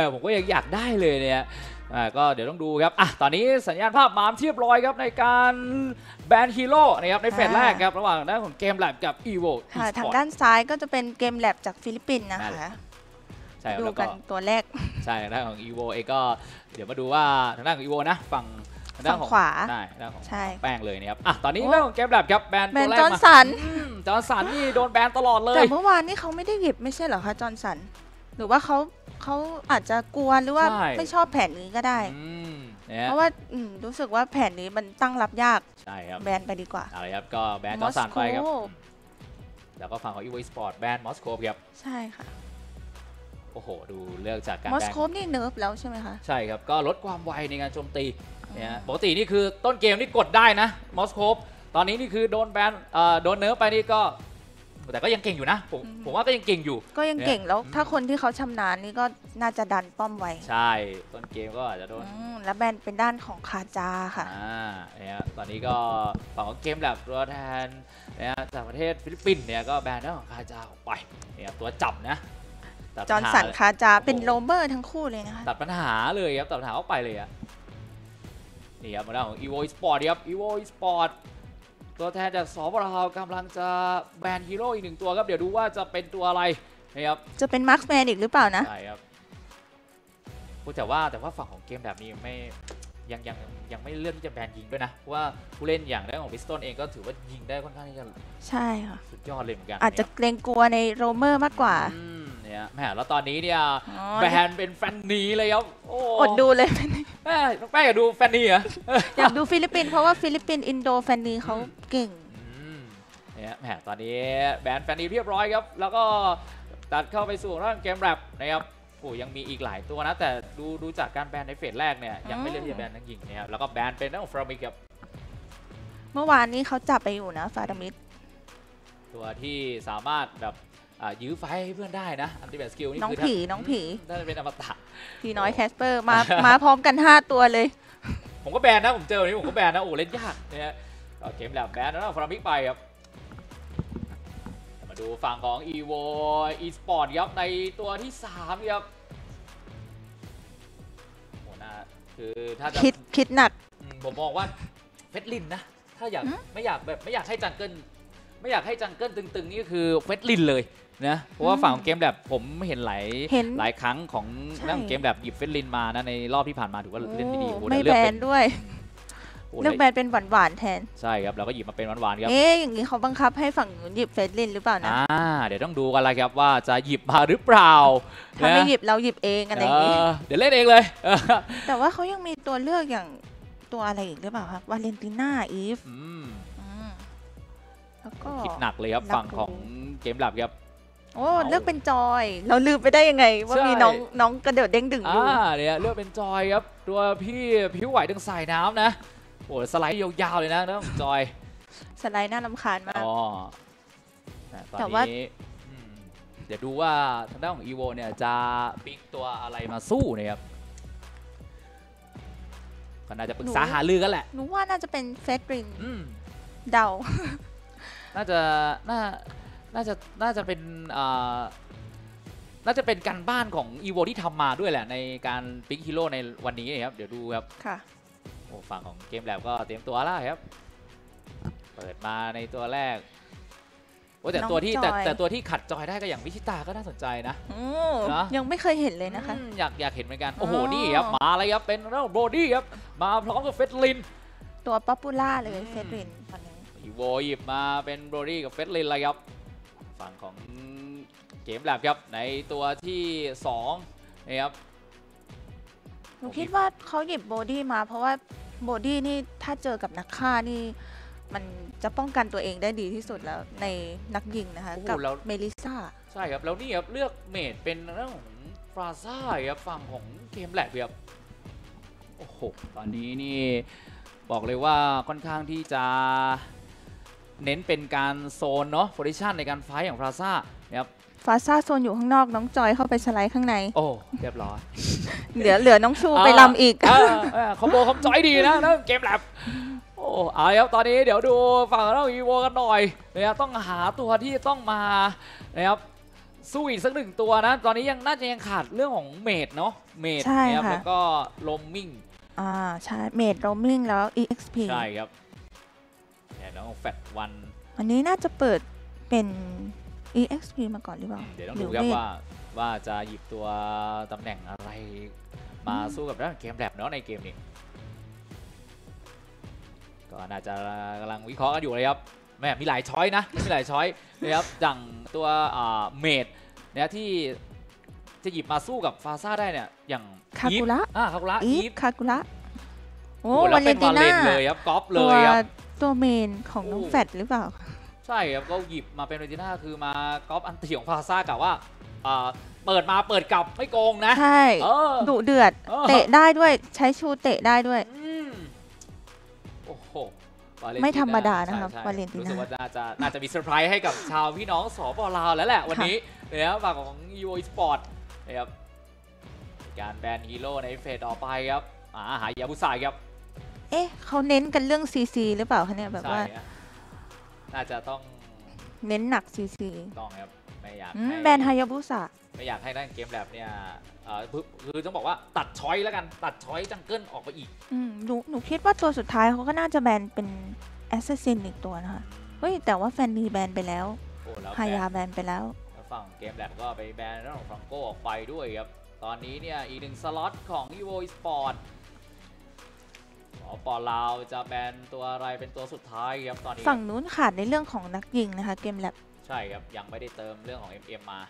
ผมก็ยังอยากได้เลยเนี่ยก็เดี๋ยวต้องดูครับตอนนี้สัญญาณภาพมาเรียบร้อยครับในการแบนฮีโร่นะครับในเฟสแรกครับระหว่างด้านของเกมแลบกับ EVO ทางด้านซ้ายก็จะเป็นเกมแลบจากฟิลิปปินส์นะคะดูกันตัวแรกใช่ทางด้านของ EVO เองก็เดี๋ยวมาดูว่าทางด้านของ EVO นะฝั่งด้านของขวาได้ด้านของแป้งเลยนะครับตอนนี้เรื่องของเกมแลบครับแบนตัวแรกจอห์นสันนี่โดนแบนตลอดเลยแต่เมื่อวานนี้เขาไม่ได้หยิบไม่ใช่เหรอคะจอห์นสันหรือว่าเขาอาจจะกลัวหรือว่าไม่ชอบแผนนี้ก็ได้เพราะว่ารู้สึกว่าแผนนี้มันตั้งรับยากใช่ครับแบนไปดีกว่าอะไรครับก็แบนจอห์นสันไปครับแล้วก็ฝั่งของ EVO Esports แบนมอสโกครับใช่ค่ะโอ้โหดูเลือกจากการมอสโกนี่เนิร์ฟแล้วใช่ไหมคะใช่ครับก็ลดความไวในการโจมตีเนี่ยปกตินี่คือต้นเกมนี่กดได้นะมอสโกตอนนี้นี่คือโดนแบนโดนเนิร์ฟไปนี่ก็แต่ก็ยังเก่งอยู่นะผมว่าก็ยังเก่งอยู่ก็ยังเก่งแล้วถ้าคนที่เขาชำนาญนี่ก็น่าจะดันป้อมไวใช่ต้นเกมก็อาจจะโดนแล้วแบนเป็นด้านของคาจาค่ะเนี่ยตอนนี้ก็ฝั่งของเกมแบบตัวแทนเนี่ยจากประเทศฟิลิปปินส์เนี่ยก็แบนด้านของคาจาออกไปเนี่ยตัวจับนะจอห์นสันคาจาเป็นโรเบอร์ทั้งคู่เลยนะคะตัดปัญหาเลยครับตัดปัญหาออกไปเลยนี่ครับมาด้านของ EVO Esports ครับ EVO Esports ตัวแทนจากสปป.กำลังจะแบนฮีโร่อีก1ตัวครับเดี๋ยวดูว่าจะเป็นตัวอะไรนะครับจะเป็นมาร์คแมนอีกหรือเปล่านะใช่ครับแต่ว่าฝั่งของเกมแบบนี้ยังไม่เลือกที่จะแบนยิงด้วยนะเพราะว่าผู้เล่นอย่างได้ของพิสตันเองก็ถือว่ายิงได้ค่อนข้างที่จะใช่ค่ะสุดยอดเลยเหมือนกันอาจจะเกรงกลัวในโรเมอร์มากกว่าเนี่ยแม่แล้วตอนนี้เนี่ยแบนเป็นแฟนนีเลยครับอดดูเลยแม่อยากดูแฟนนีเหรออยากดูฟิลิปปินส์เพราะว่าฟิลิปปินส์อินโดแฟนนีเขาเก่งเนี่ยแม่ตอนนี้แบนแฟนนีเรียบร้อยครับแล้วก็ตัดเข้าไปสู่เรื่องเกมแรปนะครับยังมีอีกหลายตัวนะแต่ดูจากการแบนในเฟสแรกเนี่ยยังไม่เลือกที่จะแบนนักยิงนะครับแล้วก็แบนเป็นนักฟรามิกครับเมื่อวานนี้เขาจับไปอยู่นะฟารามิดตัวที่สามารถแบบยื้อไฟให้เพื่อนได้นะอันติแบทสกิลนี่คือน้องผีน่าจะเป็นอมตะพี่น้อยแคสเปอร์มาพร้อมกัน5ตัวเลยผมก็แบนนะผมเจอวันนี้ผมก็แบนนะเล่นยากเนี่ยเกมแบบแบนแล้วฟรามิกไปครับมาดูฝั่งของ EVO Esports ครับในตัวที่3ครับโหนะคือถ้าจะคิดหนักผมมองว่าเฟสลินนะถ้าไม่อยากให้จังเกิลตึงๆนี่คือเฟสลินเลยนะเพราะว่าฝั่งเกมแบบผมเห็นหลายครั้งของนั่งเกมแบบหยิบเฟสลินมานะในรอบที่ผ่านมาถือว่าเล่นดีๆไม่แบนด้วยเลือกแบนเป็นหวานๆแทนใช่ครับเราก็หยิบมาเป็นหวานๆครับอย่างนี้เขาบังคับให้ฝั่งหยิบเฟสลินหรือเปล่านะเดี๋ยวต้องดูกันละครับว่าจะหยิบมาหรือเปล่าถ้าไม่หยิบเราหยิบเองอะไรอย่างนี้เดี๋ยวเล่นเองเลยแต่ว่าเขายังมีตัวเลือกอย่างตัวอะไรอีกหรือเปล่าครับวาเลนติน่าอีฟแล้วก็คิดหนักเลยครับฝั่งของเกมหลับครับเลือกเป็นจอยเราลืมไปได้ยังไงว่ามีน้องกระโดดเด้งดึงอยู่เนี่ยเลือกเป็นจอยครับตัวพี่ผิวไหวดึงสายน้ำนะสไลด์ยาวๆเลยนะน้องจอยสไลด์น่ารำคาญมากแต่ว่าเดี๋ยวดูว่าทางด้านของ EVO เนี่ยจะปิกตัวอะไรมาสู้นะครับก็น่าจะปรึกษาหารือกันแหละหนูว่าน่าจะเป็นเฟสรินเดาน่าจะเป็นการบ้านของ EVO ที่ทำมาด้วยแหละในการปิกฮีโร่ในวันนี้ครับเดี๋ยวดูครับค่ะฝั่งของเกมแลบก็เตรียมตัวแล้วครับเปิดมาในตัวแรกแต่ตัวที่ขัดจอยได้ก็อย่างวิชิตาก็น่าสนใจนะยังไม่เคยเห็นเลยนะคะอยากเห็นเหมือนกันโอ้โหนี่ครับมาเลยครับเป็นเรื่องโบดี้ครับมาพร้อมกับเฟสลินตัวป๊อปปูล่าเลยเฟสลินตอนนี้ EVOหยิบมาเป็นโบดี้กับเฟสลินเลยครับฝั่งของเกมแลบครับในตัวที่2นี่ครับหนูคิดว่าเขาหยิบโบดี้มาเพราะว่าโบดี้นี่ถ้าเจอกับนักฆ่านี่มันจะป้องกันตัวเองได้ดีที่สุดแล้วในนักยิงนะคะกับเมลิซ่าใช่ครับแล้วนี่ครับเลือกเมดเป็นเรื่องของฟราซ่าครับฝั่งของเกมแลบครับโอ้โหตอนนี้นี่บอกเลยว่าค่อนข้างที่จะเน้นเป็นการโซนเนาะโพซิชันในการไฟท์ของฟราซ่านะครับฟาซ่าโซนอยู่ข้างนอกน้องจอยเข้าไปสไลด์ข้างในโอ้เรียบร้อยเหลือน้องชูไปลำอีกคอมโบคอมจอยดีนะเกมแลบโอ้ครับตอนนี้เดี๋ยวดูฝั่งเราอีโวกันหน่อยนะครับต้องหาตัวที่ต้องมานะครับสู้อีกสักหนึ่งตัวนะตอนนี้ยังน่าจะยังขาดเรื่องของเมดเนาะเมดใช่นะครับค่ะแล้วก็โรมมิ่งใช่เมดโรมมิ่งแล้ว EXP ใช่ครับแต่น้องแฟตวันอันนี้น่าจะเปิดเป็น EXP มาก่อนหรือเปล่าเดี๋ยวต้องดูครับว่าจะหยิบตัวตำแหน่งอะไรมาสู้กับด้านเกมแลบเนาะในเกมนี้ก็น่าจะกำลังวิเคราะห์กันอยู่เลยครับแม่มีหลายช้อยนะมีหลายช้อยนะครับอย่างตัวเมดเนี่ยที่จะหยิบมาสู้กับฟาซ่าได้เนี่ยอย่างคากุระคากุระอีอีฟฟคากุระโอ้โอ้แล้ววาเลเป็นนติวาเลน่านเลยครับก๊อปเลตัวยครับตัวเมนของน้องโอ้แฟดหรือเปล่าใช่ครับก็หยิบมาเป็นเรจิน่าคือมาก๊อปอันตีของฟาซ่ากับว่าเปิดมาเปิดกลับไม่โกงนะใช่เออดุเดือด เตะได้ด้วยใช้ชูเตะได้ด้วยโอ้โหไม่ธรรมดานะครับใช่วาเลนติน่ารู้สึกว่าน่าจะมีเซอร์ไพรส์ให้กับชาวพี่น้องสปลาวแล้วแหละวันนี้นะครับฝั่งของ EVO Sport นะครับการแบนฮีโร่ในเฟสต่อไปครับหายาบุษายครับเอ๊ะเขาเน้นกันเรื่อง CC หรือเปล่าคะเนี่ยแบบใช่ว่าฮะน่าจะต้องเน้นหนัก CC ต้องครับไม่อยากแบนฮายาบุสะไม่อยากให้ด้านเกมแลบเนี่ยคือต้องบอกว่าตัดช้อยแล้วกันตัดช้อยจังเกิลออกไปอีกหนูคิดว่าตัวสุดท้ายเขาก็น่าจะแบนเป็นแอสซัสซินอีกตัวนะคะเฮ้ยแต่ว่าแฟนนีแบนไปแล้วโอ้แล้วฮายาแบนไปแล้วแล้วฝั่งเกมแลบก็ไปแบนเรื่องของฟรังโกออกไปด้วยครับตอนนี้เนี่ยอีกหนึ่งสล็อตของ EVO Sport ปอลาวจะแบนตัวอะไรเป็นตัวสุดท้ายครับตอนนี้ฝั่งนู้นขาดในเรื่องของนักยิงนะคะเกมแลบใช่ครับยังไม่ได้เติมเรื่องของ MM มา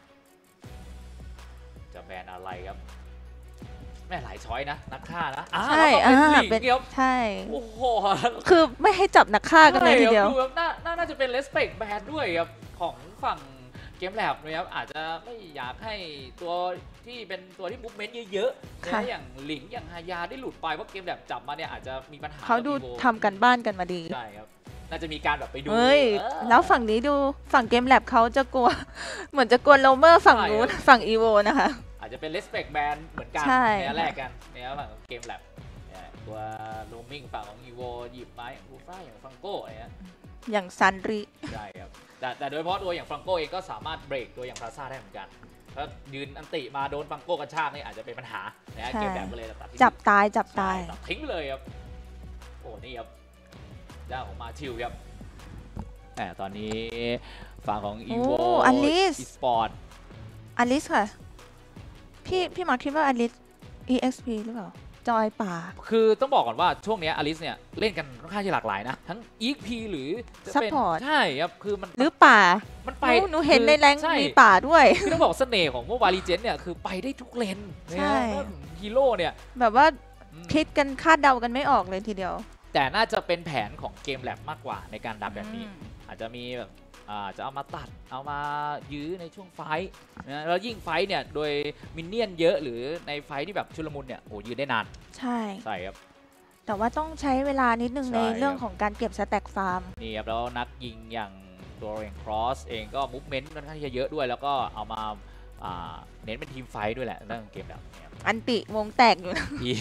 จะแบนอะไรครับแม่หลายช้อยนะนักฆ่านะใช่แล้วก็เป็นหลิงครับใช่โอ้โหคือไม่ให้จับนักฆ่ากันเลยทีเดียวดูแบบน่าจะเป็นเลสเปกแบนด้วยครับของฝั่งเกมแลบนะครับอาจจะไม่อยากให้ตัวที่เป็นตัวที่มูฟเมนต์เยอะๆค่ะนะอย่างหลิงอย่างฮายาได้หลุดไปเพราะเกมแลบจับมาเนี่ยอาจจะมีปัญหาเขาดูกับ EVO ทำกันบ้านกันมาดีใช่ครับน่าจะมีการแบบไปดูเฮ้ยเออแล้วฝั่งนี้ดูฝั่งเกมแลบเขาจะกลัว เหมือนจะกลัวโลเมอร์ฝั่งนู้นใช่ครับฝั่งอีโวนะคะอาจจะเป็นเลสเปกแบนเหมือนกันใช่เนี่ยแรกกันเนี่ยฝั่งของเกมแลบตัวโรมมิ่งฝั่งของ EVO หยิบไม้บูฟ้าอย่างฟังโก้อะไรเงี้ยอย่างซันริใช่ครับแต่โดยเฉพาะตัวอย่างฟรังโกเองก็สามารถเบรกตัวอย่างพลาซ่าได้เหมือนกันถ้ายืนอันติมาโดนฟรังโกกระชากนี่อาจจะเป็นปัญหานะฮะเกมแบบก็เลยตัดทิ้งจับตายจับตายใช่ตัดทิ้งเลยครับโอ้นี่ครับเจ้าของมาทิวครับแต่ตอนนี้ฝั่งของ EVO โอ้อลิส Esport อลิสค่ะ พี่มาร์คคิดว่าอลิส EXP หรือเปล่า จอยป่าคือต้องบอกก่อนว่าช่วงนี้อลิสเนี่ยเล่นกันค่อนข้างที่หลากหลายนะทั้ง EXP หรือจะเป็น Support ใช่ครับคือมันหรือป่ามันไปหนูเห็นในแรงช่มีป่าด้วยคือต้องบอกเสน่ห์ของพวกวาลีเจนเนี่ยคือไปได้ทุกเลนใช่ฮีโร่เนี่ยแบบว่าอืมคิดกันคาดเดากันไม่ออกเลยทีเดียวแต่น่าจะเป็นแผนของเกมแลบมากกว่าในการดับแบบนี้อืมอาจจะมีแบบจะเอามาตัดเอามายื้อในช่วงไฟท์นะแล้วยิ่งไฟท์เนี่ยโดยมินเนี่ยนเยอะหรือในไฟท์ที่แบบชุลมุนเนี่ยโอ้ยืนได้นานใช่ใช่ครับแต่ว่าต้องใช้เวลานิดนึงใช่ในเรื่องครับของการเก็บสแต็กฟาร์มนี่ครับแล้วนักยิงอย่างตัวเองครอสเองก็มูฟเมนต์ค่อนข้างที่จะเยอะด้วย แล้วก็เอามาเน้นเป็นทีมไฟท์ด้วยแหละเรื่องเกมแบบนี้อันติวงแตกอยู่นะ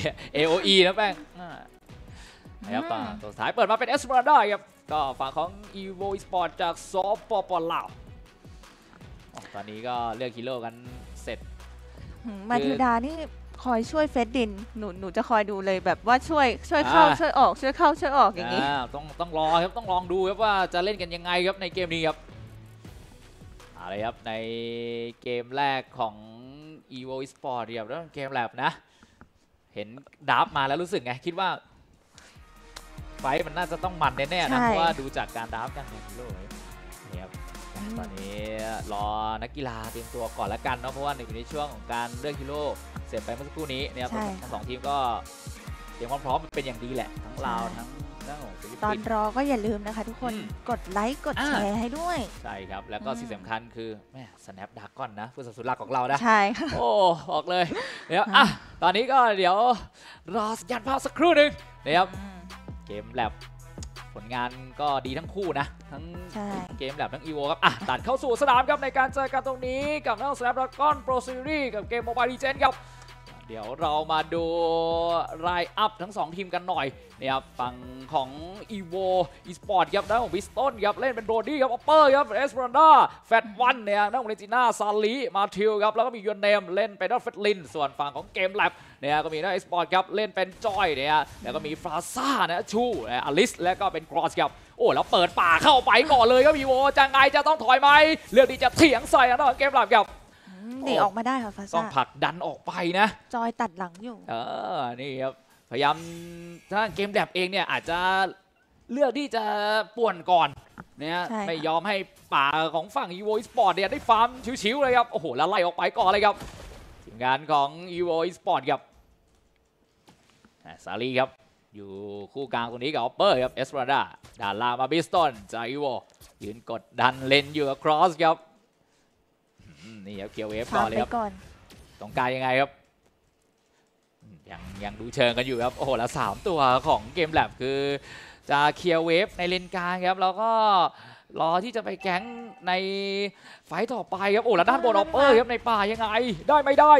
AOE นะแป้งนะครับตัวสุดท้ายเปิดมาเป็นเอสเปอร์ได้ครับก็ฝั่งของ EVO Sport จากสปปลาวตอนนี้ก็เลือกฮีโร่กันเสร็จมาทิวดานี่คอยช่วยเฟสดินหนูจะคอยดูเลยแบบว่าช่วยเข้าช่วยออกช่วยเข้าช่วยออกอย่างนี้ต้องรอครับต้องลองดูครับว่าจะเล่นกันยังไงครับในเกมนี้ครับอะไรครับในเกมแรกของ EVO Sport ครับแล้วเกมแลบนะ เห็นดับมาแล้วรู้สึกไงคิดว่าไฟท์มันน่าจะต้องมันแน่ๆนะใช่เพราะว่าดูจากการดับกันของฮีโร่นี่ครับตอนนี้รอนักกีฬาเตรียมตัวก่อนละกันเนาะเพราะว่าอยู่ในช่วงของการเลือกฮีโร่เสร็จไปเมื่อสักครู่นี้นะครับทั้งสองทีมก็เตรียมความพร้อมเป็นอย่างดีแหละทั้งลาวทั้งเรื่องของฟิลิปตอนปินส์รอก็อย่าลืมนะคะทุกคนอืมกดไลค์กดแชร์ให้ด้วยใช่ครับแล้วก็อืมสิ่งสำคัญคือแม่ Snapdragon นะผู้สนับสนุนหลักของเรานะใช่ค่ะโอ้บอกเลยเดี๋ยวตอนนี้ก็เดี๋ยวรอสัญญาณภาพสักครู่หนึ่งนะครับเกมแลบผลงานก็ดีทั้งคู่นะทั้งใช่เกมแลบทั้ง EVO ครับตัดเข้าสู่สนามครับในการเจอกันตรงนี้กับนัก Snapdragon Pro Series กับเกม Mobile Legends ครับเดี๋ยวเรามาดูไลน์อัพทั้ง2ทีมกันหน่อยนะครับฝั่งของ EVO Esport ครับด้านของ Piston ครับเล่นเป็นโรดี้ครับออปเปอร์ครับเอสเปรันดาแฟตวันเนี่ยด้านของเรจิน่าซาลีมาทิลครับแล้วก็มียูนเนมเล่นเป็นด้านเฟตลินส่วนฝั่งของเกมแลบเนี่ยก็มีด้าน Esport ครับเล่นเป็นจอยเนี่ยแล้วก็มีฟราซ่านะชูอลิสและก็เป็นกรอสครับโอ้แล้วเปิดป่าเข้าไปก่อนเลยครับ EVO จะไงจะต้องถอยไหมเลือกที่จะเถียงใส่ด้านของเกมแลบครับหนีออกมาได้ค่ะฟาซ่าต้องผลักดันออกไปนะจอยตัดหลังอยู่นี่ครับพยายามถ้าเกมแลบเองเนี่ยอาจจะเลือกที่จะป่วนก่อนเนี่ยไม่ยอมให้ป่าของฝั่ง EVO Esport เนี่ยได้ฟาร์มชิวๆเลยครับโอ้โหแล้วไล่ออกไปก่อนเลยครับทีมงานของ EVO Esport ครับซาลีครับอยู่คู่กลางตรงนี้กับออปเปอร์ครับเอสปราดาด้านล่างมาบิสตันจาก EVO ยืนกดดันเลนอยู่กับครอสครับนี่ครับเกียวเวฟก่อนเลยครับต้องการยังไงครับยังดูเชิงกันอยู่ครับโอ้โหแล้ว3ตัวของเกมแลบคือจะเคลียร์เวฟในเลนกลางครับแล้วก็รอที่จะไปแก๊งในไฟต่อไปครับโอ้แล้วด้านบนออปเปอร์ครับในป่ายังไงได้ไม่ได้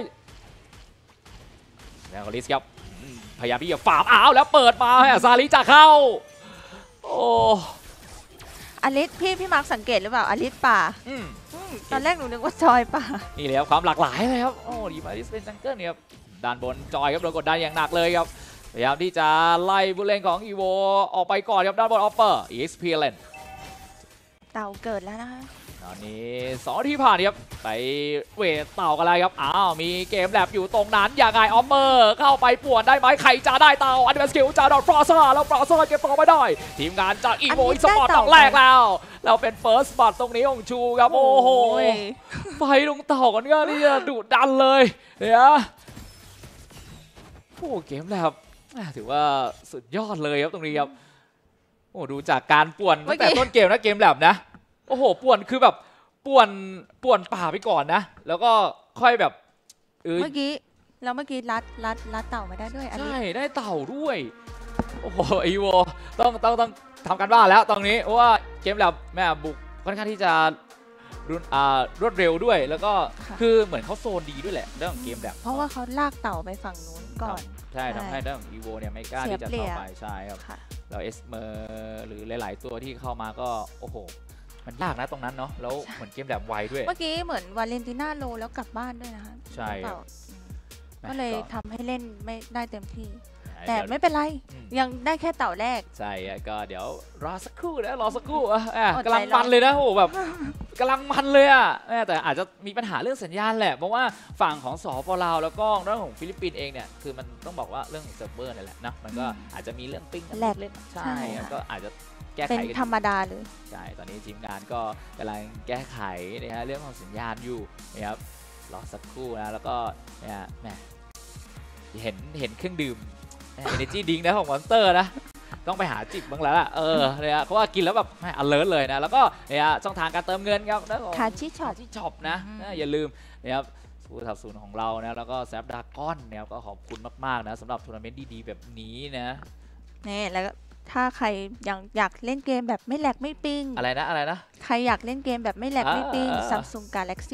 แล้วก็ลิสครับพยายามที่จะฝามแล้วเปิดมาให้ซาลิจะเข้าโอ้อลิสพี่มาร์คสังเกตหรือเปล่าอลิสป่าตอนแรกหนูนึกว่าจอยป่านี่เลยครับความหลากหลายเลยครับโอ้ดีมาลิสเป็นจังเกิลเนี่ยครับด้านบนจอยครับโดนกดดันอย่างหนักเลยครับพยายามที่จะไล่ผู้เล่นของ EVO ออกไปก่อนครับด้านบนออปเปอร์ EXP เล่นเต่าเกิดแล้วนะคะตอนนี้2ที่ผ่านครับไปเวทเต่ากันเลยครับมีเกมแลบอยู่ตรงนั้นอย่างไงออปเปอร์เข้าไปป่วนได้ไหมใครจะได้เต่าอันเดอร์สกิลจะโดนฟรอซ่าแล้วฟรอซ่าเก็บต่อไม่ได้ทีมงานจาก EVO Esport ต้องแรกแล้วเราเป็นเฟิร์สบัตตรงนี้ของชูครับโอ้โหไปลงเต่ากันก็นี่ดุดันเลยเนี่ยโอ้เกมแลบถือว่าสุดยอดเลยครับตรงนี้ครับโอ้ดูจากการป่วนตั้งแต่ต้นเกมนะเกมแลบนะโอ้โหป่วนคือแบบป่วนป่าไปก่อนนะแล้วก็ค่อยแบบเมื่อกี้รัดเต่ามาได้ด้วยใช่ได้เต่าด้วยโอ้โหอีโวต้องทำกันบ้านแล้วตรงนี้เพราะว่าเกมแลบแม่บุกค่อนข้างที่จะรวดเร็วด้วยแล้วก็คือเหมือนเขาโซนดีด้วยแหละเรื่องเกมแบบเพราะว่าเขาลากเต่าไปฝั่งนู้นก่อนใช่ทำให้เรื่องอีโวเนี่ยไม่กล้าที่จะเข้าไปใช่ครับเราเอสเมอร์หรือหลายๆตัวที่เข้ามาก็โอ้โหมันยากนะตรงนั้นเนาะแล้วเหมือนเกมแบบไวด้วยเมื่อกี้เหมือนวาเลนติน่าโลแล้วกลับบ้านด้วยนะคะใช่ก็เลยทำให้เล่นไม่ได้เต็มที่แต่ไม่เป็นไรยังได้แค่เต่าแรกใช่ก็เดี๋ยวรอสักครู่นะรอสักครู่กำลังมันเลยนะโอ้แบบกำลังมันเลยแต่อาจจะมีปัญหาเรื่องสัญญาณแหละเพราะว่าฝั่งของสป.ลาวแล้วก็เรื่องของฟิลิปปินส์เองเนี่ยคือมันต้องบอกว่าเรื่องเซิร์ฟเวอร์นี่แหละนะมันก็อาจจะมีเรื่องปิ้งแลกเล่นใช่ก็อาจจะแก้ไขเป็นธรรมดาเลยใช่ตอนนี้ทีมงานก็กำลังแก้ไขนะฮะเรื่องของสัญญาณอยู่นะครับรอสักครู่นะแล้วก็เนี่ยแหมเห็นเครื่องดื่มEnergy Drink นะของมอนสเตอร์นะต้องไปหาจิบบ้างแล้วล่ะเนี่ยเพราะว่ากินแล้วแบบalert เลยนะแล้วก็เนี่ยช่องทางการเติมเงินครับคาชิช็อปนะอย่าลืมนะครับผู้สนับสนุนของเรานะแล้วก็แซฟดากอนเนี่ยก็ขอบคุณมากๆนะสำหรับทัวร์นาเมนต์ดีๆแบบนี้นะนี่แล้วถ้าใครอยากเล่นเกมแบบไม่แหลกไม่ปิ้งอะไรนะใครอยากเล่นเกมแบบไม่แหลกไม่ปิ้ง Samsung Galaxy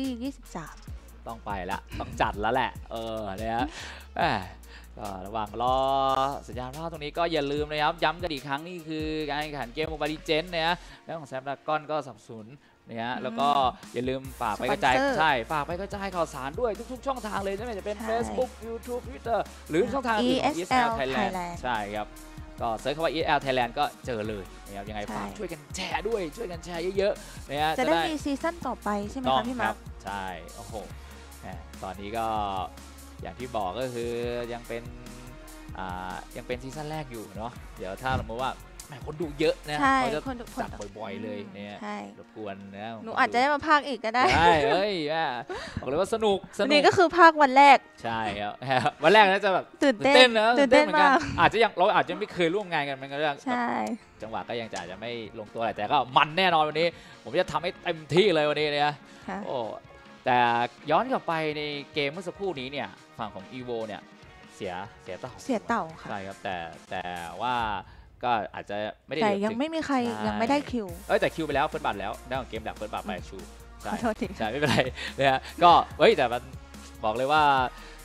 23 ต้องไปละต้องจัดแล้วแหละเนี่ยระหว่างรอสัญญาณภาพตรงนี้ก็อย่าลืมนะครับย้ำกันอีกครั้งนี่คือการแข่งขันเกมโมบายลีเจนด์นะแล้วของแซมดากอนก็สนับสนุนเนี่ยแล้วก็อย่าลืมฝากไปกระจายฝากไปกระจายข่าวสารด้วยทุกๆช่องทางเลยไม่ว่าจะเป็น Facebook YouTube Twitter หรือช่องทางอื่นของ ESL Thailand ใช่ครับก็เซิร์ชคำว่า ESL Thailand ก็เจอเลยนะครับยังไงฝากช่วยกันแชร์ด้วยช่วยกันแชร์เยอะๆนะจะได้มีซีซั่นต่อไปใช่ไหมคะพี่มาร์คใช่โอ้โหตอนนี้ก็อย่างที่บอกก็คือยังเป็นซีซั่นแรกอยู่เนาะเดี๋ยวถ้าสมมติว่าคนดูเยอะนะเขาจะจัดบ่อยๆเลยเนี่ยรบกวนนะหนูอาจจะได้มาภาคอีกก็ได้ใช่บอกเลยว่าสนุกนี่ก็คือภาควันแรกใช่ครับวันแรกน่าจะแบบตื่นเต้นนะตื่นเต้นเหมือนกันเราอาจจะไม่เคยร่วมงานกันมันก็ใช่จังหวะก็ยังอาจจะไม่ลงตัวอะไรแต่ก็มันแน่นอนวันนี้ผมจะทำให้เต็มที่เลยวันนี้เนี่ยโอ้แต่ย้อนกลับไปในเกมเมื่อสักครู่นี้เนี่ยฝั่งของ EVO เนี่ยเสียเต่าค่ะใช่ครับแต่ว่าก็อาจจะไม่ได้แต่ยังไม่มีใครยังไม่ได้คิวแต่คิวไปแล้วเฟิร์สบัตแล้วได้ของเกมแบบเฟิร์สบัตไปชูใช่ไม่เป็นไรเนี่ยก็แต่มันบอกเลยว่า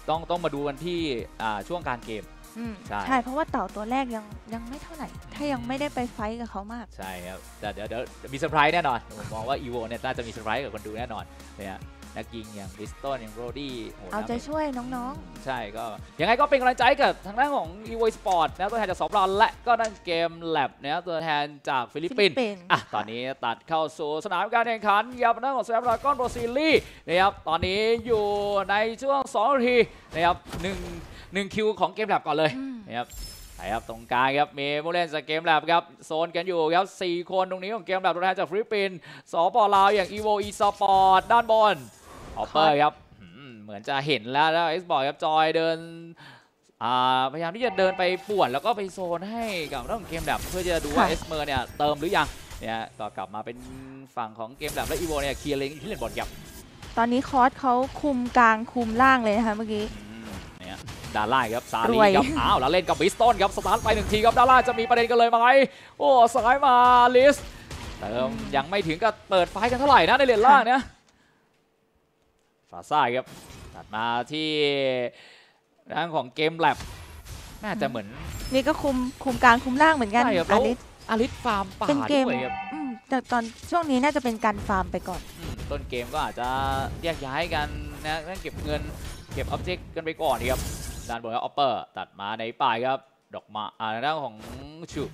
ต้องมาดูกันที่ช่วงการเกมใช่เพราะว่าเต่าตัวแรกยังไม่เท่าไหร่ถ้ายังไม่ได้ไปไฟท์กับเขามากใช่ครับแต่เดี๋ยวมีเซอร์ไพรส์แน่นอนผมมองว่าอีโวเนี่ยน่าจะมีเซอร์ไพรส์กับคนดูแน่นอนเนี่ยนักยิงอย่างบิสตันอย่างโรดี้เอาใจช่วยน้องๆใช่ก็ยังไงก็เป็นกำลังใจกับทางด้านของ EVO Sport นะตัวแทนจาก2 รอนและก็นั่นเกมแลบนะตัวแทนจากฟิลิปปินส์ตอนนี้ตัดเข้าสู่สนามการแข่งขันกับทางด้านของ Snapdragon Pro Series นะครับตอนนี้อยู่ในช่วง2 นาทีนะครับ1 คิวของเกมแลบก่อนเลยนะครับตรงกลางครับมีผู้เล่นจากเกมแลบครับโซนกันอยู่ครับ4 คนตรงนี้ของเกมแลบตัวแทนจากฟิลิปปินส์สป.ลาวอย่าง EVO Esport ด้านบนออปเปอร์ครับเหมือนจะเห็นแล้วเอ็กซ์บอร์ดครับจอยเดินพยายามที่จะเดินไปป่วนแล้วก็ไปโซนให้กับเรื่องเกมแลบเพื่อจะดูว่าเอสเมอร์เนี่ยเติมหรือยังเนี่ยก็กลับมาเป็นฝั่งของเกมแลบและ EVO เนี่ยเคลียร์เลนที่เล่นบอลครับตอนนี้คอร์สเขาคุมกลางคุมล่างเลยนะคะเมื่อกี้เนี่ยดาร่าครับซาลีครับแล้วเล่นกับบิสตันครับสตาร์ทไป1 ทีครับดาร่าจะมีประเด็นกันเลยไหมโอ้สายมาลิสเติมยังไม่ถึงกับเปิดไฟกันเท่าไหร่นะในเลนล่างเนี่ยฟาซ่าครับตัดมาที่ทางของเกมแลบน่าจะเหมือนนี่ก็คุมกลางคุมล่างเหมือนกันอลิสฟาร์มป่าด้วยครับแต่ตอนช่วงนี้น่าจะเป็นการฟาร์มไปก่อนต้นเกมก็อาจจะแยกย้ายกันนะเก็บเงินเก็บออบเจกต์กันไปก่อนครับด้านบนครับออปเปอร์ตัดมาในป่ายครับดอกมาด้านของชู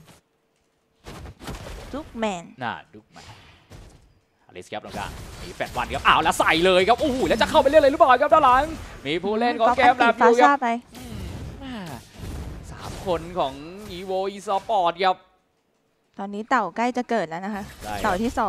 ดุกแมนดุกแมนอลิสครับตรงกลางมีแฟดวันครับแล้วใส่เลยครับโอ้โหแล้วจะเข้าไปเล่นเลยหรือเปล่าครับด้านหลังมีผู้เล่นของเกมแลบอยู่ครับ3 คนของ EVO Esport ครับตอนนี้เต่าใกล้จะเกิดแล้วนะคะเต่าที่2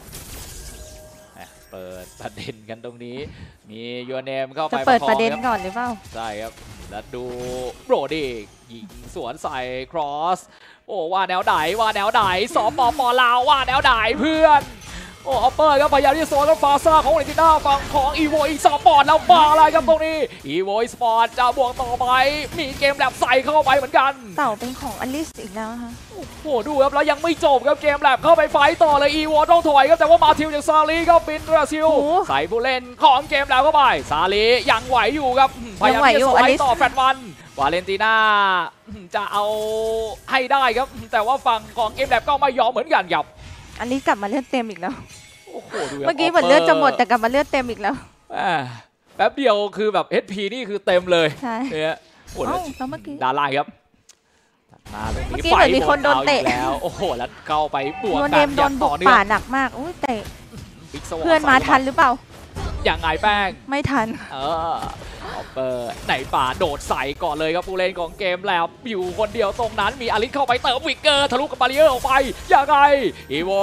เปิดประเด็นกันตรงนี้มียูเนมเข้าไปจะเปิดประเด็นก่อนหรือเปล่าใช่ครับแล้วดูโรดี้ยิงสวนใส่ครอสโอ้ว่าแนวไหนสป.ลาวว่าแนวไหนเพื่อนโอ้ออปเปอร์ครับพยายามที่โซนกับฟาซ่าของเรติน่าฝั่งของ EVO Esport แล้วมาอะไรครับตรงนี้ EVO Esport จะบวกต่อไปมีเกมแลบใส่เข้าไปเหมือนกันเต่าเป็นของอลิสอีกแล้วค่ะโอ้โหดูครับแล้วยังไม่จบครับเกมแลบเข้าไปไฟต่อเลย EVO ต้องถอยครับแต่ว่ามาทิวจากซาลีก็บินบราซิลใส่ผู้เล่นของเกมแลบเข้าไปซาลียังไหวอยู่ครับพยายามที่จะสไลด์ต่อแฟตวันวาเลนติน่าจะเอาให้ได้ครับแต่ว่าฝั่งของเกมแลบก็ไม่ยอมเหมือนกันครับอลิสกลับมาเลือดเต็มอีกแล้วเมื่อกี้เหมือนเลือดจะหมดแต่กลับมาเลือดเต็มอีกแล้วแป๊บเดียวคือแบบ HP นี่คือเต็มเลยใช่เนี่ยแล้วเมื่อกี้ดาราครับมาเมื่อกี้เหมือนมีคนโดนเตะแล้วโอ้โหแล้วเข้าไปบวกกันโดนบุกป่าหนักมากอุ้ยเตะเพื่อนมาทันหรือเปล่าอย่างไงแป้งไม่ทันออปเปอร์ไหนป่าโดดใส่ก่อนเลยครับผู้เล่นของเกมแล้วอยู่คนเดียวตรงนั้นมีอลิสเข้าไปเติมวิกเกอร์ทะลุกับบาริเออร์ออกไปยังไงEVO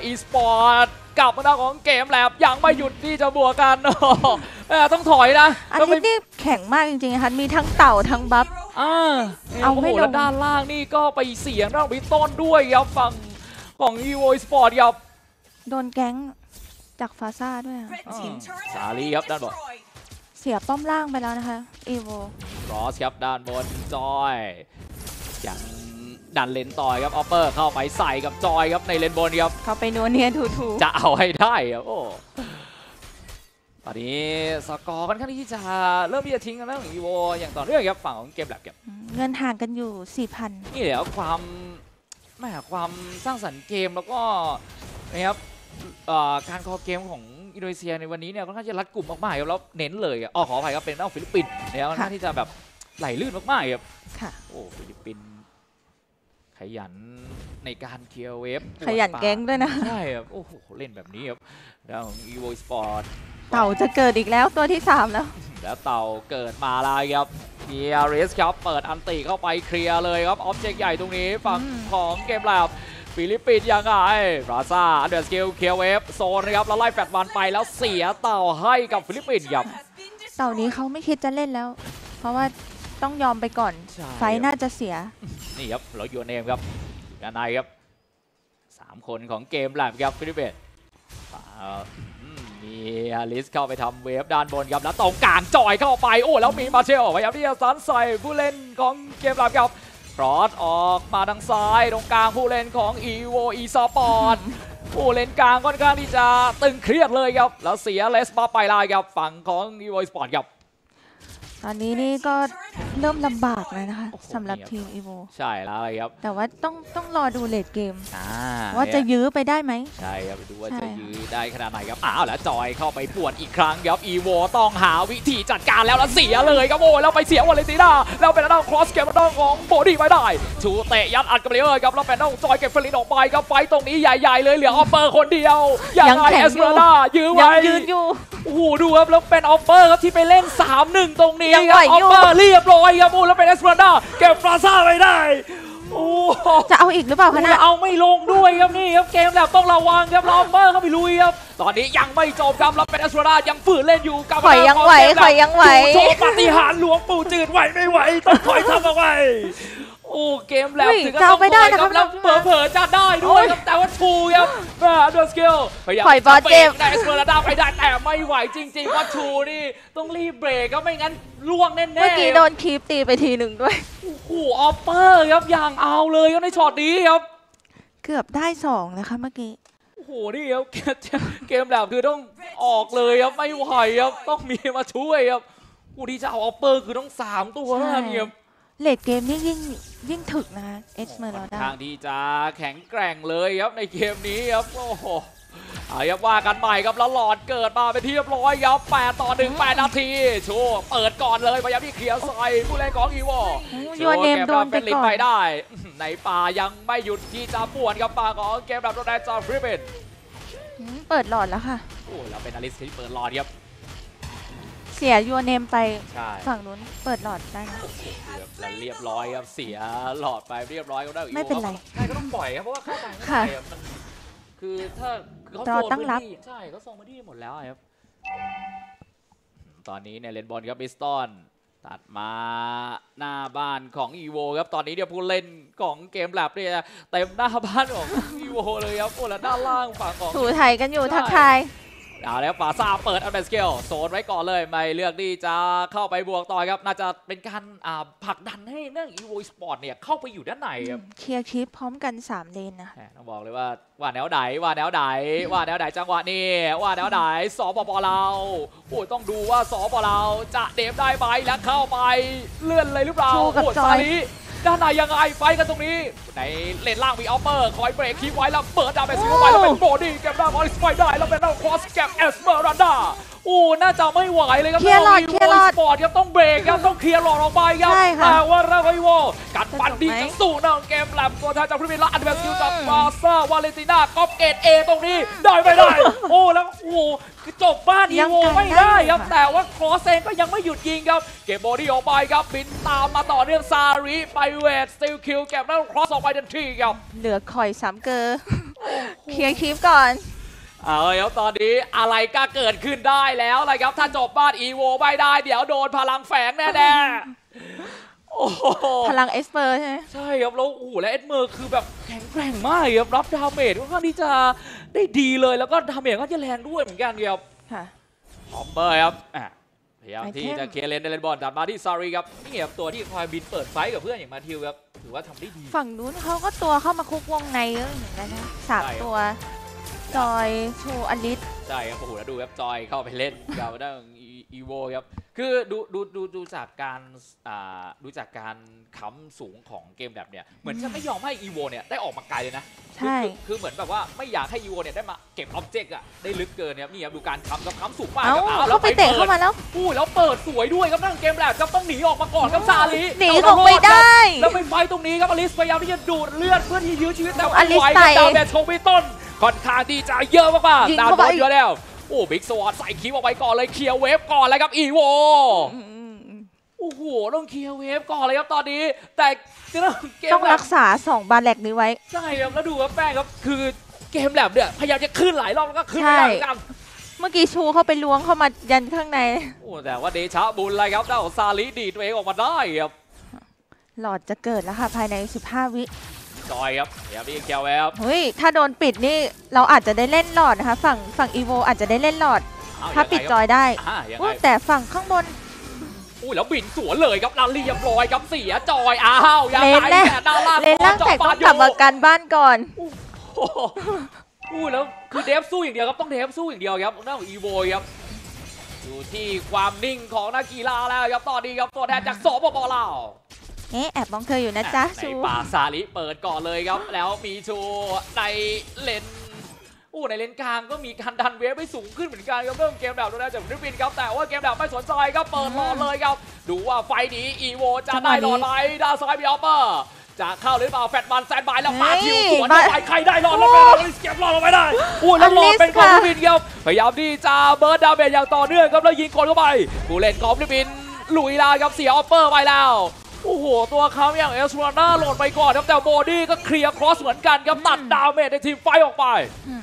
Esportกับมาด้านของเกมแลบยังไม่หยุดที่จะบวกกันต้องถอยนะอันนี้นี่แข็งมากจริงๆค่ะมีทั้งเต่าทั้งบัฟเอาไม่ลงด้านล่างนี่ก็ไปเสียงด้านบิต้นด้วยครับฝั่งของ EVO Esport ครับโดนแก๊งจากฟาซ่าด้วยสาลีครับด้านบนเสียป้อมล่างไปแล้วนะคะEVO ครอสครับด้านบนจอยยังดันเลนต่อยครับออปเปอร์เข้าไปใส่กับจอยครับในเลนบนครับเข้าไปนัวเนียถูจะเอาให้ได้ครับโอ้ตอนนี้สกอร์ค่อนข้างที่จะเริ่มที่จะทิ้งกันแล้วของอีโวอย่างต่อเนื่องครับฝั่งของเกมแลบครับเงินห่างกันอยู่ 4,000 นี่แหละความสร้างสรรค์เกมแล้วก็นะครับการคอเกมของอินโดนีเซียในวันนี้เนี่ยค่อนข้างจะรัดกลุ่มมากๆครับแล้วเน้นเลยขออภัยครับเป็นฟิลิปปินส์เนี่ยค่อนข้างที่จะแบบไหลลื่นมากๆครับโอ้ฟิลิปปินส์ขยันในการเคลียร์เวฟขยันแก๊งด้วยนะใช่ครับโอ้โหเล่นแบบนี้ครับแล้วของ EVO Esport เต่าจะเกิดอีกแล้วตัวที่3 แล้วเต่าเกิดมาแล้วครับเดียริสครับเปิดอันติเข้าไปเคลียร์เลยครับออบเจกต์ใหญ่ตรงนี้ฝั่งของเกมแลบฟิลิปปินส์ยังไงบราซ่าอันเดอร์สกิลเคลียร์เวฟโซนนะครับแล้วไล่แฟตวันไปแล้วเสียเต่าให้กับฟิลิปปินส์ครับเต่านี้เขาไม่คิดจะเล่นแล้วเพราะว่าต้องยอมไปก่อนไฟน่าจะเสียนี่ครับเรายูเนมครับด้านในครับ3 คนของเกมแลบครับฟิลิปปินส์มีอลิสเข้าไปทำเวฟด้านบนครับแล้วตรงกลางจอยเข้าไปโอ้แล้วมีมาเชลพยายามที่จะซันใส่ผู้เล่นของเกมแลบครับครอสออกมาทางซ้ายตรงกลางผู้เล่นของ EVO Esport ผู้เล่นกลางค่อนข้างที่จะตึงเครียดเลยครับแล้วเสียเลสมาไปลายครับฝั่งของ EVO Esport ครับตอนนี้นี่ก็เริ่มลำบากเลยนะคะสำหรับทีมอีโวใช่แล้วครับแต่ว่าต้องรอดูเลดเกมว่าจะยื้อไปได้ไหมใช่ครับไปดูว่าจะยื้อได้ขนาดไหนครับแล้วจอยเข้าไปป่วนอีกครั้งครับอีโวต้องหาวิธีจัดการแล้วเสียเลยครับโอ้แล้วไปเสียวาเลนติน่าแล้วเป็นด้านครอสเก็บด้านของโบดี้ไม่ได้ชูเตะยัดอัดกับเลเยอร์ครับแล้วเป็นด้านจอยเก็บเฟรลินออกไปครับไฟตรงนี้ใหญ่ๆเลยเหลือออฟเฟอร์คนเดียวยังไงเอสเปอร์น่ายื้อไว้ยืนอยู่โอ้โหดูครับแล้วเป็นออฟเฟอร์ครับที่ไปเล่น 3-1 ตรงนี้ครับออฟเฟอร์เรียบร้อยครับแล้วเป็นเอสเปอร์น่าเก็บฟราซ่าไปได้โอ้จะเอาอีกหรือเปล่าคะนะเอาไม่ลงด้วยครับนี่ครับเกมแบบต้องระวังครับออฟเฟอร์เข้าไปลุยครับตอนนี้ยังไม่จบครับแล้วเป็นเอสเปอร์น่ายังฝืนเล่นอยู่กับข่อยยังไหวโชว์ปาฏิหาริย์หลวงปู่จืดไหวไม่ไหวต้องถอยทำเอาไว้โอ้เกมแล้วถึงจะไม่ได้นะครับแล้วเผลอจะได้ด้วยครับแต่ว่าชูครับดวลสกิลพยายามบอลเจมได้เอสเปอร์น่าไปได้แต่ไม่ไหวจริงๆว่าชูนี่ต้องรีบเบรกครับไม่งั้นล่วงแน่ๆเมื่อกี้โดนคีปตีไปทีหนึ่งด้วยโอ้โหออฟเปอร์ครับอย่างเอาเลยครับในช็อตนี้ครับเกือบได้2นะคะเมื่อกี้โอ้โหนี่ครับเกมแบบคือต้องออกเลยครับไม่ไหวครับต้องมีมาช่วยครับผู้ที่จะเอาออฟเปอร์คือต้อง3ตัวแล้วเนี่ยเลดเกมนี่ยิ่งถึกนะเอสเมอรัลดาทางที่จะแข็งแกร่งเลยครับในเกมนี้ครับโอ้โหครับว่ากันใหม่ครับแล้วหลอดเกิดมาเป็นที่เรียบร้อยครับ8-1 8 นาทีโชว์เปิดก่อนเลยพยายามที่เคลียร์ใส่ผู้เล่นของอีโวโยนเนมโดนไปก่อนได้ในป่ายังไม่หยุดที่จะป่วนกับป่าของเกมแบบโดนแดนจอฟริบินเปิดหลอดแล้วค่ะโอ้แล้วเป็นอลิสที่เปิดหลอดครับเสียยูเนมไปฝั่งนู้นเปิดหลอดได้นะแล้วเรียบร้อยครับเสียหลอดไปเรียบร้อยก็ได้ไม่เป็นไรใช่ก็ต้องปล่อยครับเพราะว่าเข้าไปไม่ได้มันคือถ้าเขาโซนตั้งรับใช่เขาส่งมาที่หมดแล้วครับตอนนี้เนี่ยเลนบอลครับบิสตันตัดมาหน้าบ้านของอีโวครับตอนนี้เนี่ยผู้เล่นของเกมแลบเนี่ยเต็มหน้าบ้านของอีโวเลยครับโอ้แล้วด้านล่างฝั่งของถูไทยกันอยู่ทักทายแล้วฟาซ่าเปิดอัลเบสเกลโซนไว้ก่อนเลยไม่เลือกที่จะเข้าไปบวกต่อครับน่าจะเป็นการผลักดันให้เรื่อง Evo Sport เนี่ยเข้าไปอยู่ด้านในครับเคลียร์คลิปพร้อมกัน3เลนนะต้องบอกเลยว่าแนวไหนจังหวะนี้ว่าแนวไหนสปปเราโอ้ต้องดูว่าสปปเราจะเดฟได้ไหมแล้วเข้าไปเลื่อนเลยหรือเปล่าโอ้ซาลีด้านในยังไงไฟกันตรงนี้ในเลนล่างมีออฟเปอร์คอยเบรกคีไว้แล้วเปิดดาวเบสซิลไปแล้วเป็นโบดี้เก็บได้บอลสไปได้แล้วเป็นดาวครอสเก็บเอสเมอรัลดาโอ้น่าจะไม่ไหวเลยครับเคลียร์หลอดสปอร์ตครับต้องเบรกครับต้องเคลียร์หลอดออกไปครับแต่ว่าเราไอโวกัดฟันดีจะสู้นะเกมแลบตัวแทนจากพรีเมียร์ลีกอันเดอร์ซิลจากบาซ่าวาเลนติน่าก๊อปเกตเอตรงนี้ได้ไม่ได้โอ้แล้วโอ้จบบ้านอีโวไม่ได้ครับแต่ว่าครอสเองก็ยังไม่หยุดยิงครับเก็บบอดี้ออกไปครับบินตามมาต่อเนื่องซาริไปเวทสติลคิวเก็บแล้วครอสออกไปทันทีครับเหลือคอย3เกอร์เคลียร์คลิปก่อนแล้วตอนนี้อะไรก็เกิดขึ้นได้แล้วเลยครับถ้าจบบ้านอีโวไม่ได้เดี๋ยวโดนพลังแฝงแน่ๆพลังเอสเปอร์ใช่ไหมใช่ครับแล้วโอ้โหและเอสเปอร์คือแบบแข็งแกร่งมากครับรับดาเมจค่อนข้างที่จะได้ดีเลยแล้วก็ดาเมจก็จะแรงด้วยเหมือนกันครับออฟเปอร์ครับพยายามที่จะเคลียร์เลนบอลตัดมาที่ซารีครับนี่ครับตัวที่คอยบินเปิดไฟกับเพื่อนอย่างมาทิวครับถือว่าทำได้ดีฝั่งนู้นเขาก็ตัวเข้ามาคุกวงในเยอะเหมือนกันนะ3ตัวจอยชูอลิสใช่ครับโอ้โหแล้วดูครับจอยเข้าไปเล่นกับด้านอีโวครับคือดูจากการค้ำสูงของเกมแบบเนี้ยเหมือนจะไม่ยอมให้อีโวเนี่ยได้ออกมาไกลเลยนะใช่คือเหมือนแบบว่าไม่อยากให้อีโวเนี่ยได้มาเก็บออบเจกต์อะได้ลึกเกินครับนี่ครับดูการค้ำสูงมากแล้วไปเตะเข้ามาแล้วแล้วเปิดสวยด้วยครับนั่งเกมแรกจะต้องหนีออกมาก่อนครับซาลีหนีออกไปได้แล้วไปไฟตรงนี้ครับอลิสพยายามที่จะดูดเลือดเพื่อที่ยื้อชีวิตแต่ว่าไหวกับดาวแบทโชวิต้นค่อนข้างดีจะเยอะมากๆดาวโดนเยอะแล้วโอ้บิ๊กสวอตใส่คิวออกไปก่อนเลยเคลียร์เวฟก่อนเลยครับอีโวโอ้โหต้องเคลียร์เวฟก่อนเลยครับตอนนี้แต่ต้องรักษา2บาแลกนี้ไว้ใช่ครับแล้วดูครับแป้งครับคือเกมแลบเนี่ยพยายามจะขึ้นหลายรอบแล้วก็ขึ้นไม่ได้กันเมื่อกี้ชูเข้าไปล้วงเข้ามายันข้างในโอ้แต่ว่าเดชะบุญเลยครับได้ของซาลิดีตัวเองออกมาได้ครับหลอดจะเกิดแล้วค่ะภายใน15 วิจอยครับเดี๋ยวพี่เกียวแวบเฮ้ยถ้าโดนปิดนี่เราอาจจะได้เล่นหลอดนะคะฝั่งอีโวอาจจะได้เล่นหลอดถ้าปิดจอยได้แต่ฝั่งข้างบนแล้วบินสวนเลยครับแล้วเรียบร้อยครับเสียจอยยังไงแต่ด้านล่างแต่ต้องกลับมากันบ้านก่อนแล้วคือเดฟสู้อย่างเดียวครับต้องเดฟสู้อย่างเดียวครับหน้าของอีโวครับอยู่ที่ความนิ่งของนักกีฬาแล้วครับตอนนี้ครับตัวแทนจากสปปลาวแอบมองเธออยู่นะจ๊ะในชูป่าซาลิเปิดก่อนเลยครับแล้วมีชูในเลนในเลนกลางก็มีการดันเวฟไปสูงขึ้นเหมือนกันครับเริ่มเกมแบบแล้วจากฟิลิปปินส์ครับแต่ว่าเกมแบบไม่สนใจครับเปิดรอเลยครับดูว่าไฟนี้อีโวจะได้รอไหมด้านซ้ายมีออปเปอร์จะเข้าหรือเปล่าแฟตมันแซนบายแล้วมาทิวสวนเข้าไปใครได้รอดแล้วเป็นอลิสเก็บรอดลงไปได้แล้วรอดเป็นของฟิลิปปินส์ครับพยายามที่จะเบิร์ดดาเมจอย่างต่อเนื่องครับแล้วยิงกดเข้าไปผู้เล่นของฟิลิปปินส์ลุยลาครับเสียออปเปอร์ไปแล้วโอ้โหตัวเขาอย่างเอสวาน่าโหลดไปก่อนครับแต่โบดี้ก็เคลียร์ครอสเหมือนกันครับตัดดาเมจในทีมไฟออกไป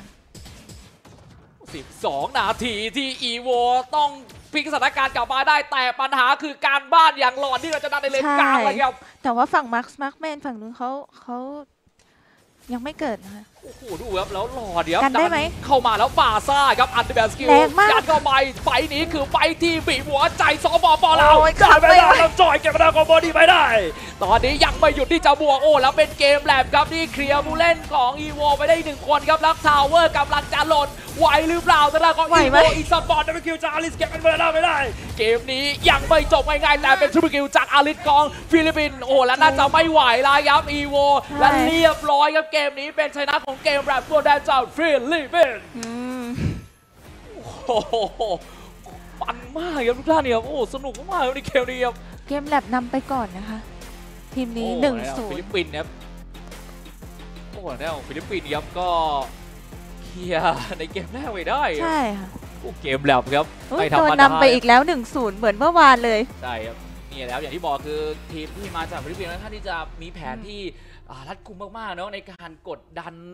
12 นาทีที่อีโวต้องพลิกสถานการณ์กลับมาได้แต่ปัญหาคือการบ้านอย่างหลอนที่เราจะดันในเลนกลางเลยครับแต่ว่าฝั่งมาร์คแมนฝั่งนู้นเขายังไม่เกิดนะคะโอ้โหดูครับแล้วหลอดเดี๋ยวกันได้ไหมเข้ามาแล้วบาซ่าครับอันเดอร์แบสกิลยันเข้าไปไฟนี้คือไฟที่บีบหัวใจสปปลาวได้ไม่ได้เราจ่อยเก็บมาได้ของบอดี้ไม่ได้ตอนนี้ยังไม่หยุดที่จะบวกแล้วเป็นเกมแลบครับที่เคลียร์ผู้เล่นของอีโวไปได้1 คนครับแล้วทาวเวอร์กำลังจะหล่นไหวหรือเปล่าแต่ละของอีโวอีสปอร์ตดับเบิลคิวจากอาริสเก็บเป็นเบอร์ได้ไม่ได้เกมนี้ยังไม่จบง่ายๆแต่เป็นทริปเปิลคิวจากอาริสของฟิลิปปินส์แล้วน่าจะไม่ไหวแล้วครับอีโวและเรียบร้อยครับเกมนี้เป็นชนะของเกมแรปตัวแดนจากฟิลิปปินส์โอ้โหมันมากครับทุกท่านเนี่ยสนุกมากๆในเกมนี้ครับเกมแลบนำไปก่อนนะคะทีมนี้1-0 ฟิลิปปินส์ครับแล้วฟิลิปปินส์ครับก็เคลียร์ในเกมแรกไปได้ใช่ค่ะเกมแลบครับไม่ธรรมดานำไปอีกแล้ว1-0เหมือนเมื่อวานเลยใช่ครับนี่แล้วอย่างที่บอกคือทีมที่มาจากฟิลิปปินส์ท่านที่จะมีแผนที่รัดกุมมากๆเนาะในการกดดัน